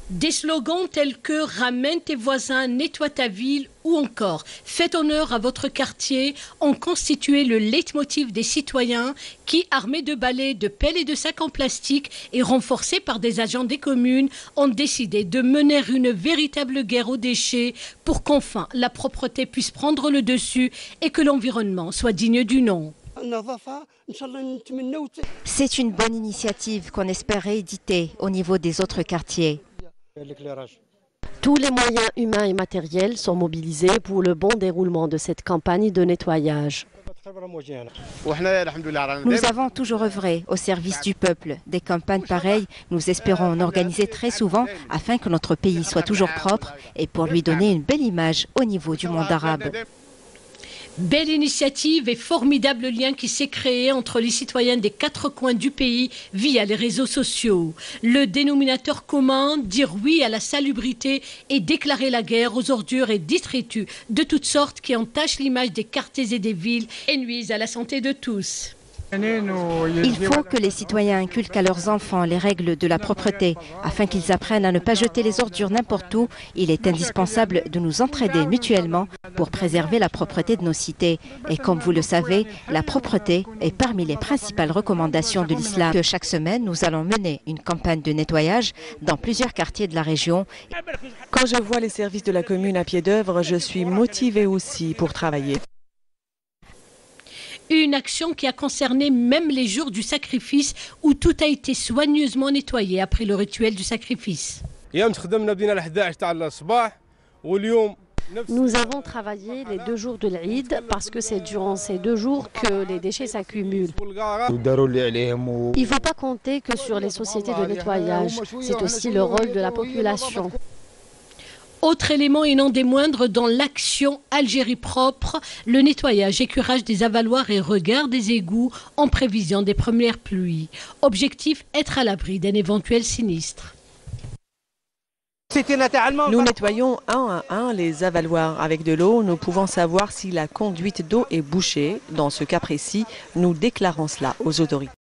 Des slogans tels que « Ramène tes voisins, nettoie ta ville » ou encore « Faites honneur à votre quartier » ont constitué le leitmotiv des citoyens qui, armés de balais, de pelles et de sacs en plastique et renforcés par des agents des communes, ont décidé de mener une véritable guerre aux déchets pour qu'enfin la propreté puisse prendre le dessus et que l'environnement soit digne du nom. C'est une bonne initiative qu'on espère rééditer au niveau des autres quartiers. Tous les moyens humains et matériels sont mobilisés pour le bon déroulement de cette campagne de nettoyage. Nous avons toujours œuvré au service du peuple. Des campagnes pareilles, nous espérons en organiser très souvent afin que notre pays soit toujours propre et pour lui donner une belle image au niveau du monde arabe. Belle initiative et formidable lien qui s'est créé entre les citoyens des 4 coins du pays via les réseaux sociaux. Le dénominateur commun, dire oui à la salubrité et déclarer la guerre aux ordures et détritus de toutes sortes qui entachent l'image des quartiers et des villes et nuisent à la santé de tous. Il faut que les citoyens inculquent à leurs enfants les règles de la propreté. Afin qu'ils apprennent à ne pas jeter les ordures n'importe où, il est indispensable de nous entraider mutuellement pour préserver la propreté de nos cités. Et comme vous le savez, la propreté est parmi les principales recommandations de l'islam. Chaque semaine, nous allons mener une campagne de nettoyage dans plusieurs quartiers de la région. Quand je vois les services de la commune à pied d'œuvre, je suis motivée aussi pour travailler. Une action qui a concerné même les jours du sacrifice où tout a été soigneusement nettoyé après le rituel du sacrifice. Nous avons travaillé les 2 jours de l'Eid parce que c'est durant ces 2 jours que les déchets s'accumulent. Il ne faut pas compter que sur les sociétés de nettoyage, c'est aussi le rôle de la population. Autre élément et non des moindres dans l'action Algérie propre, le nettoyage et curage des avaloirs et regard des égouts en prévision des premières pluies. Objectif, être à l'abri d'un éventuel sinistre. Nous nettoyons un à un les avaloirs avec de l'eau. Nous pouvons savoir si la conduite d'eau est bouchée. Dans ce cas précis, nous déclarons cela aux autorités.